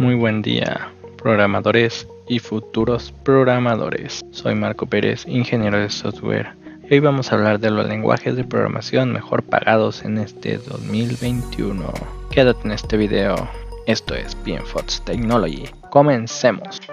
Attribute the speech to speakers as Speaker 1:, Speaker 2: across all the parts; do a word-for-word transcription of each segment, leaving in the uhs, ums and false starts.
Speaker 1: Muy buen día, programadores y futuros programadores. Soy Marco Pérez, ingeniero de software. Y hoy vamos a hablar de los lenguajes de programación mejor pagados en este dos mil veintiuno. Quédate en este video. Esto es P M Fox Technology. Comencemos.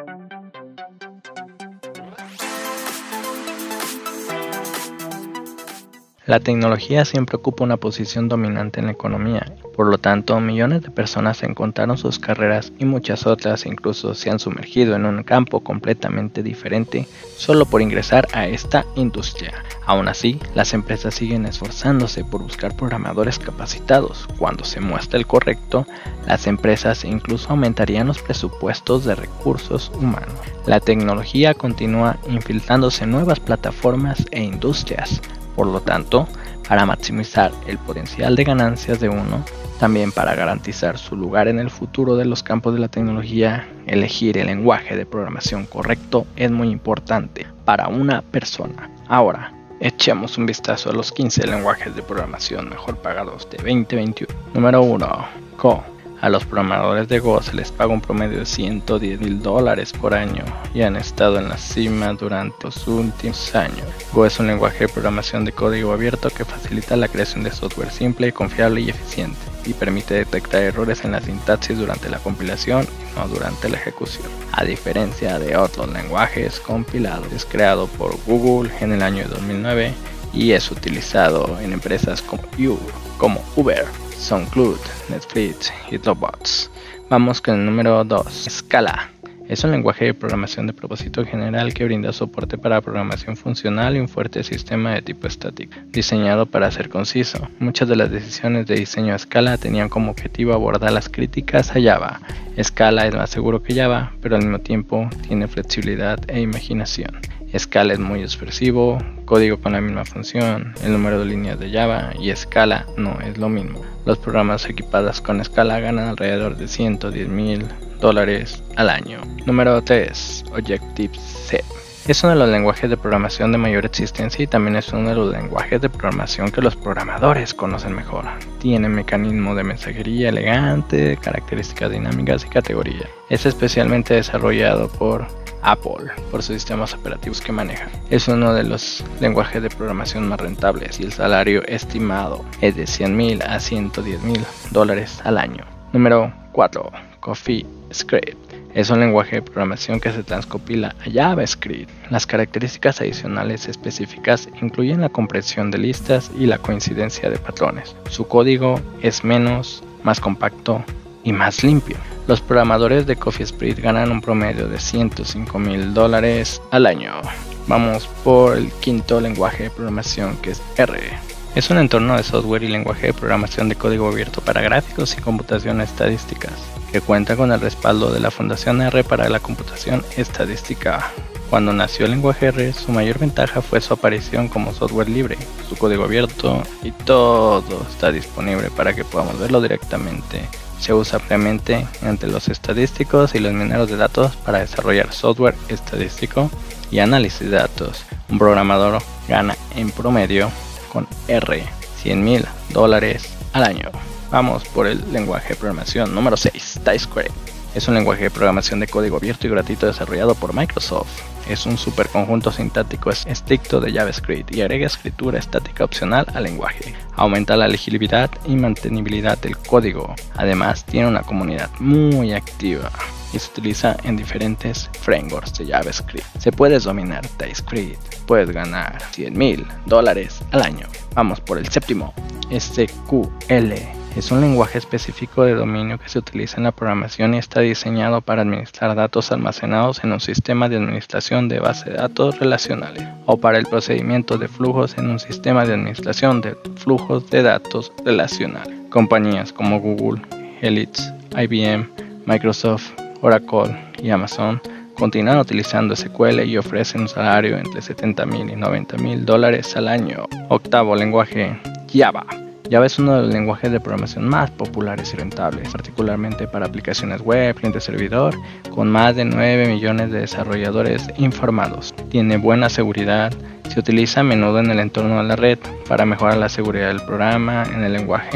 Speaker 1: La tecnología siempre ocupa una posición dominante en la economía, por lo tanto millones de personas encontraron sus carreras y muchas otras incluso se han sumergido en un campo completamente diferente solo por ingresar a esta industria. Aún así, las empresas siguen esforzándose por buscar programadores capacitados. Cuando se muestra el correcto, las empresas incluso aumentarían los presupuestos de recursos humanos. La tecnología continúa infiltrándose en nuevas plataformas e industrias. Por lo tanto, para maximizar el potencial de ganancias de uno, también para garantizar su lugar en el futuro de los campos de la tecnología, elegir el lenguaje de programación correcto es muy importante para una persona. Ahora, echemos un vistazo a los quince lenguajes de programación mejor pagados de veinte veintiuno. Número uno. Go. A los programadores de Go se les paga un promedio de ciento diez mil dólares por año y han estado en la cima durante los últimos años. Go es un lenguaje de programación de código abierto que facilita la creación de software simple, confiable y eficiente, y permite detectar errores en la sintaxis durante la compilación y no durante la ejecución. A diferencia de otros lenguajes compilados, es creado por Google en el año dos mil nueve y es utilizado en empresas como, U, como Uber, SoundCloud, Netflix y Dropbox. Vamos con el número dos. Scala. Es un lenguaje de programación de propósito general que brinda soporte para programación funcional y un fuerte sistema de tipo estático, diseñado para ser conciso. Muchas de las decisiones de diseño a Scala tenían como objetivo abordar las críticas a Java. Scala es más seguro que Java, pero al mismo tiempo tiene flexibilidad e imaginación. Scala es muy expresivo, código con la misma función, el número de líneas de Java y Scala no es lo mismo. Los programas equipados con Scala ganan alrededor de ciento diez mil dólares al año. Número tres. Objective-C. Es uno de los lenguajes de programación de mayor existencia y también es uno de los lenguajes de programación que los programadores conocen mejor. Tiene mecanismo de mensajería elegante, características dinámicas y categorías. Es especialmente desarrollado por Apple por sus sistemas operativos que maneja. Es uno de los lenguajes de programación más rentables y el salario estimado es de cien mil a ciento diez mil dólares al año. Número cuatro. CoffeeScript. Es un lenguaje de programación que se transcopila a JavaScript. Las características adicionales específicas incluyen la comprensión de listas y la coincidencia de patrones. Su código es menos, más compacto y más limpio. Los programadores de CoffeeScript ganan un promedio de ciento cinco mil dólares al año. Vamos por el quinto lenguaje de programación, que es R. Es un entorno de software y lenguaje de programación de código abierto para gráficos y computación estadísticas, que cuenta con el respaldo de la Fundación R para la computación estadística. Cuando nació el lenguaje R, su mayor ventaja fue su aparición como software libre, su código abierto y todo está disponible para que podamos verlo directamente. Se usa ampliamente entre los estadísticos y los mineros de datos para desarrollar software estadístico y análisis de datos. Un programador gana en promedio con R cien mil dólares al año. Vamos por el lenguaje de programación número seis, TypeScript. Es un lenguaje de programación de código abierto y gratuito desarrollado por Microsoft. Es un superconjunto sintáctico estricto de JavaScript y agrega escritura estática opcional al lenguaje. Aumenta la legibilidad y mantenibilidad del código. Además, tiene una comunidad muy activa y se utiliza en diferentes frameworks de JavaScript. Se puede dominar TypeScript, puedes ganar cien mil dólares al año. Vamos por el séptimo, S Q L. Es un lenguaje específico de dominio que se utiliza en la programación y está diseñado para administrar datos almacenados en un sistema de administración de base de datos relacionales o para el procedimiento de flujos en un sistema de administración de flujos de datos relacionales. Compañías como Google, Helix, I B M, Microsoft, Oracle y Amazon continúan utilizando S Q L y ofrecen un salario entre setenta mil y noventa mil dólares al año. Octavo lenguaje, Java. Java es uno de los lenguajes de programación más populares y rentables, particularmente para aplicaciones web, cliente-servidor, con más de nueve millones de desarrolladores informados. Tiene buena seguridad, se utiliza a menudo en el entorno de la red para mejorar la seguridad del programa en el lenguaje.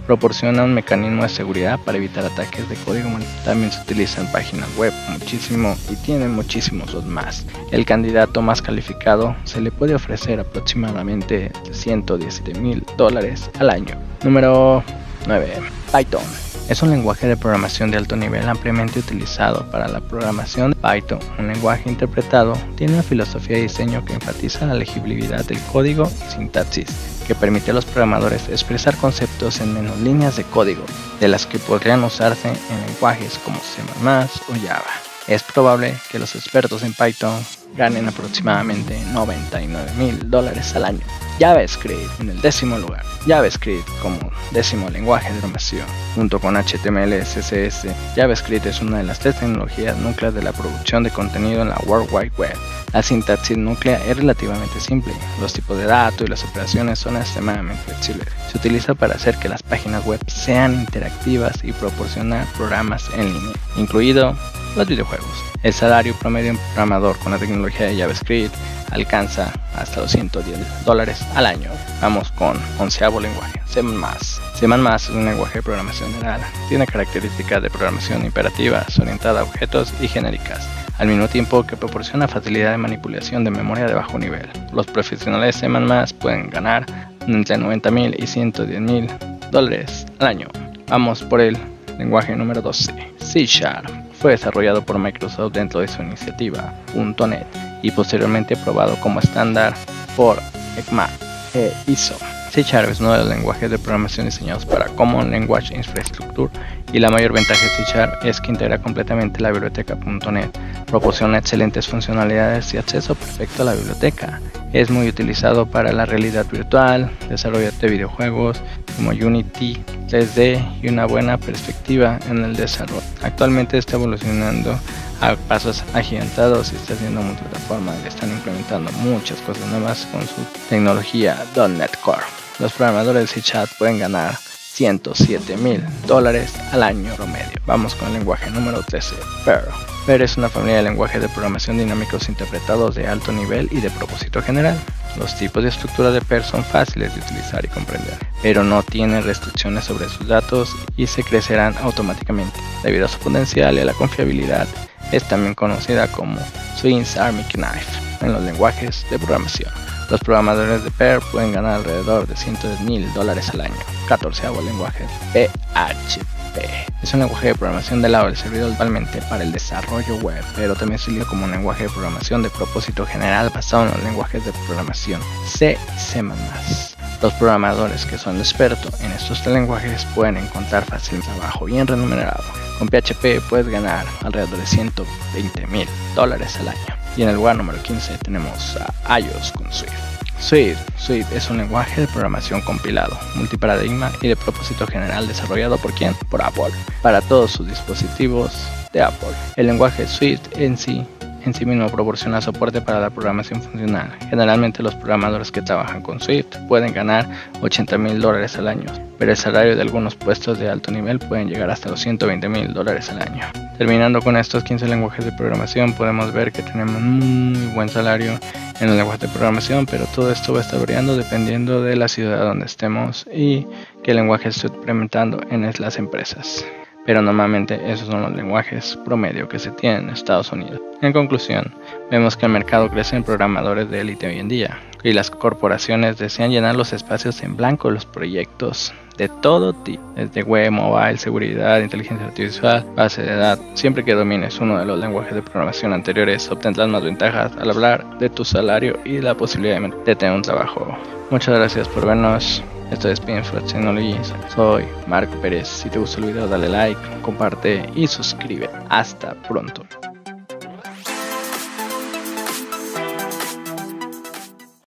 Speaker 1: proporciona un mecanismo de seguridad para evitar ataques de código maliciosio. También se utiliza en páginas web muchísimo y tiene muchísimos otros más. El candidato más calificado se le puede ofrecer aproximadamente ciento diecisiete mil dólares al año. Número nueve. Python. Es un lenguaje de programación de alto nivel ampliamente utilizado para la programación. Python, un lenguaje interpretado, tiene una filosofía de diseño que enfatiza la legibilidad del código y sintaxis, que permite a los programadores expresar conceptos en menos líneas de código, de las que podrían usarse en lenguajes como C más más, o Java. Es probable que los expertos en Python ganen aproximadamente noventa y nueve mil dólares al año. JavaScript en el décimo lugar. JavaScript como décimo lenguaje de programación, junto con H T M L, C S S. JavaScript es una de las tres tecnologías núcleas de la producción de contenido en la World Wide Web. La sintaxis núclea es relativamente simple, los tipos de datos y las operaciones son extremadamente flexibles. Se utiliza para hacer que las páginas web sean interactivas y proporcionar programas en línea, incluido los videojuegos. El salario promedio de un programador con la tecnología de JavaScript alcanza hasta los ciento diez dólares al año. Vamos con onceavo lenguaje, C más más. C más más es un lenguaje de programación general. Tiene características de programación imperativas, orientada a objetos y genéricas, al mismo tiempo que proporciona facilidad de manipulación de memoria de bajo nivel. Los profesionales C más más pueden ganar entre noventa mil y ciento diez mil dólares al año. Vamos por el lenguaje número doce, C Sharp. Fue desarrollado por Microsoft dentro de su iniciativa punto net y posteriormente aprobado como estándar por E C M A e I S O. C Sharp es uno de los lenguajes de programación diseñados para Common Language Infrastructure, y la mayor ventaja de C Sharp es que integra completamente la biblioteca punto net, proporciona excelentes funcionalidades y acceso perfecto a la biblioteca. Es muy utilizado para la realidad virtual, desarrollo de videojuegos como Unity tres D y una buena perspectiva en el desarrollo. Actualmente está evolucionando a pasos agigantados y está haciendo multiplataforma y están implementando muchas cosas nuevas con su tecnología punto net Core. Los programadores de C Sharp pueden ganar ciento siete mil dólares al año promedio. Vamos con el lenguaje número trece, Perl. Perl es una familia de lenguajes de programación dinámicos interpretados de alto nivel y de propósito general. Los tipos de estructura de Perl son fáciles de utilizar y comprender, pero no tienen restricciones sobre sus datos y se crecerán automáticamente. Debido a su potencial y a la confiabilidad, es también conocida como Swiss Army Knife en los lenguajes de programación. Los programadores de Perl pueden ganar alrededor de ciento diez mil dólares al año. catorceavo lenguaje, P H P. Es un lenguaje de programación del lado del servidor totalmente para el desarrollo web, pero también se utiliza como un lenguaje de programación de propósito general basado en los lenguajes de programación C y C más más. Los programadores que son expertos en estos tres lenguajes pueden encontrar fácilmente trabajo bien remunerado. Con P H P puedes ganar alrededor de ciento veinte mil dólares al año. Y en el lugar número quince tenemos a iOS con Swift. Swift. Swift es un lenguaje de programación compilado, multiparadigma y de propósito general desarrollado por ¿quién? Por Apple, para todos sus dispositivos de Apple. El lenguaje Swift en sí en sí mismo proporciona soporte para la programación funcional. Generalmente los programadores que trabajan con Swift pueden ganar ochenta mil dólares al año, pero el salario de algunos puestos de alto nivel pueden llegar hasta los ciento veinte mil dólares al año. Terminando con estos quince lenguajes de programación, podemos ver que tenemos un muy buen salario en los lenguajes de programación, pero todo esto va a estar variando dependiendo de la ciudad donde estemos y qué lenguaje esté implementando en las empresas. Pero normalmente esos son los lenguajes promedio que se tienen en Estados Unidos. En conclusión, vemos que el mercado crece en programadores de élite hoy en día, y las corporaciones desean llenar los espacios en blanco de los proyectos de todo tipo, desde web, mobile, seguridad, inteligencia artificial, base de datos. Siempre que domines uno de los lenguajes de programación anteriores, obtendrás más ventajas al hablar de tu salario y la posibilidad de tener un trabajo. Muchas gracias por vernos. Esto es Pinflash Technologies. Soy Marco Pérez. Si te gustó el video, dale like, comparte y suscríbete. Hasta pronto.